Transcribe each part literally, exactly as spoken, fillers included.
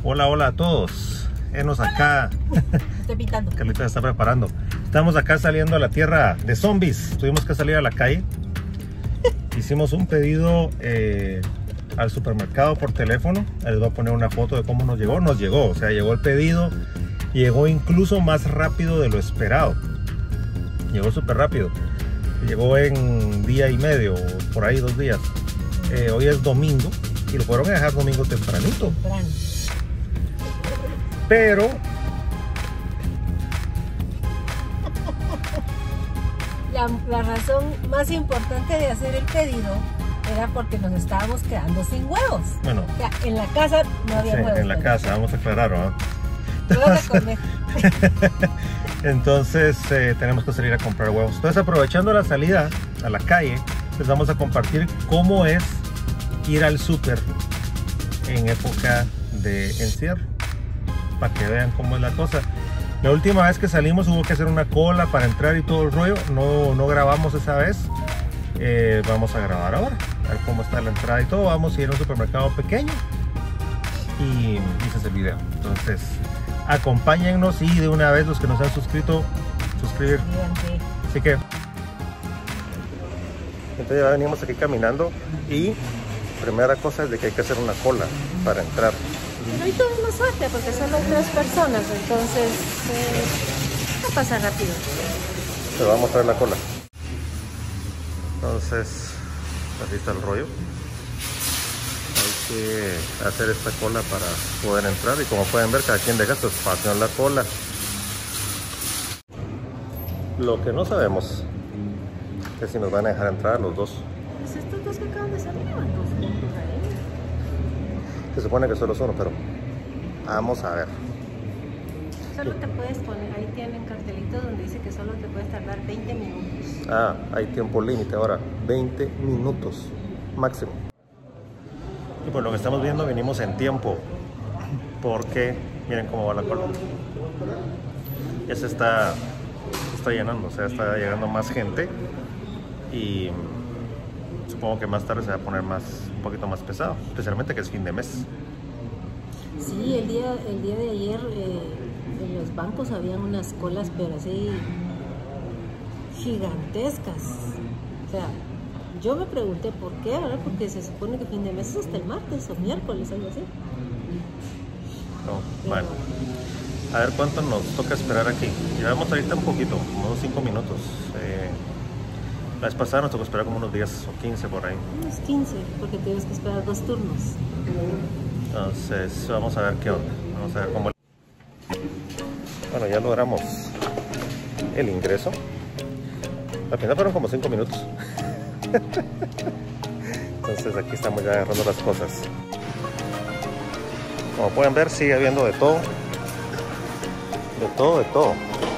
Hola, hola a todos. Enos acá. Estoy pintando. Carlita se está preparando. Estamos acá saliendo a la tierra de zombies. Tuvimos que salir a la calle. Hicimos un pedido eh, al supermercado por teléfono. Les voy a poner una foto de cómo nos llegó. Nos llegó, o sea, llegó el pedido. Llegó incluso más rápido de lo esperado. Llegó súper rápido. Llegó en día y medio, por ahí dos días. Eh, hoy es domingo y lo fueron a dejar domingo tempranito. Temprano. Pero La, la razón más importante de hacer el pedido era porque nos estábamos quedando sin huevos. bueno, O sea, en la casa no había sí, huevos. en la pero casa, vamos a aclarar, ¿no? Huevos de comer. Entonces eh, tenemos que salir a comprar huevos. Entonces, aprovechando la salida a la calle, les vamos a compartir cómo es ir al súper en época de encierro, para que vean cómo es la cosa. La última vez que salimos hubo que hacer una cola para entrar y todo el rollo. No, no grabamos esa vez. Eh, vamos a grabar ahora, a ver cómo está la entrada y todo. Vamos a ir a un supermercado pequeño y dices el video. Entonces, acompáñennos y de una vez los que no se han suscrito, suscribir. Fíjate. Así que entonces ya venimos aquí caminando y primera cosa es de que hay que hacer una cola para entrar. Pero hoy tuvimos suerte porque solo hay tres personas, entonces eh, va a pasar rápido. Te va a mostrar la cola. Entonces, así está el rollo. Hay que hacer esta cola para poder entrar y como pueden ver, cada quien deja su espacio en la cola. Lo que no sabemos es si nos van a dejar entrar los dos. Pues estos dos que acaban de salir van confundidos ahí. Se supone que solo es uno, pero vamos a ver. Solo te puedes poner, ahí tienen cartelitos donde dice que solo te puedes tardar veinte minutos. Ah, hay tiempo límite ahora, veinte minutos máximo. Y por lo que estamos viendo venimos en tiempo, porque miren cómo va la cola. Ya se está, se está llenando, o sea, está llegando más gente y supongo que más tarde se va a poner más, un poquito más pesado, especialmente que es fin de mes. Sí, el día, el día de ayer eh, en los bancos habían unas colas, pero así gigantescas. O sea, yo me pregunté por qué, ¿verdad? Porque se supone que fin de mes es hasta el martes o miércoles, algo así. No, bueno, a ver cuánto nos toca esperar aquí. Llevamos ahorita un poquito, como unos cinco minutos. Eh, la vez pasada nos tocó esperar como unos diez o quince por ahí. Unos quince, porque tienes que esperar dos turnos. Entonces vamos a ver qué onda. Vamos a ver cómo. Bueno, ya logramos el ingreso. Al final fueron como cinco minutos. Entonces aquí estamos ya agarrando las cosas. Como pueden ver, sigue habiendo de todo. De todo, de todo.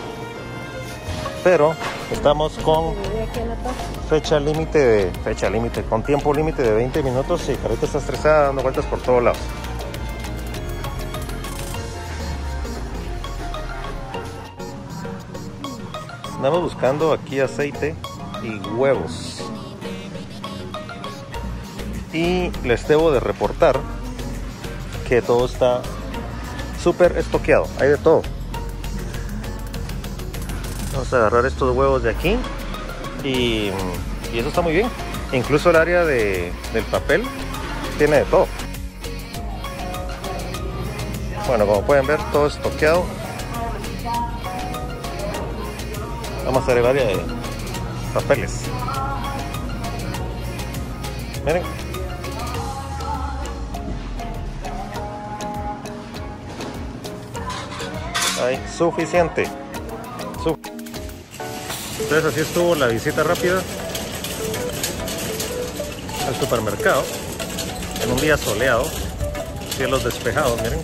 Pero estamos con fecha límite de fecha límite, con tiempo límite de veinte minutos y Carlita está estresada dando vueltas por todos lados. Andamos buscando aquí aceite y huevos. Y les debo de reportar que todo está súper estoqueado. Hay de todo. Vamos a agarrar estos huevos de aquí. Y, y eso está muy bien. Incluso el área de, del papel tiene de todo. Bueno, como pueden ver, todo estoqueado. Vamos a hacer el área de papeles. Miren. Hay suficiente. Su Entonces así estuvo la visita rápida al supermercado en un día soleado, cielos despejados, miren.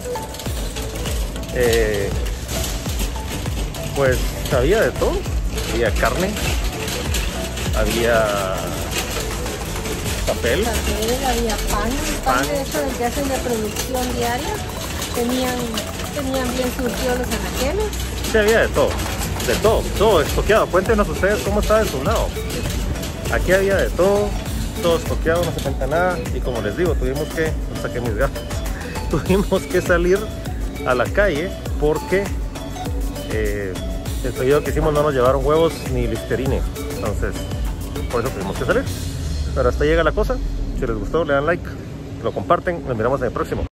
Eh, pues había de todo. Había carne, había papel, Papel, había pan, pan, Pan. de eso del que hacen de producción diaria. Tenían, tenían bien surtidos los anaqueles. sí había de todo, de todo, todo estoqueado. Cuéntenos ustedes cómo está de su lado. Aquí había de todo, todo estoqueado, no se cuenta nada. Y como les digo, tuvimos que, no saqué mis gafas, tuvimos que salir a la calle porque eh, el pedido que hicimos no nos llevaron huevos ni Listerine. Entonces, por eso tuvimos que salir. Pero hasta llega la cosa. Si les gustó, le dan like, lo comparten. Nos miramos en el próximo.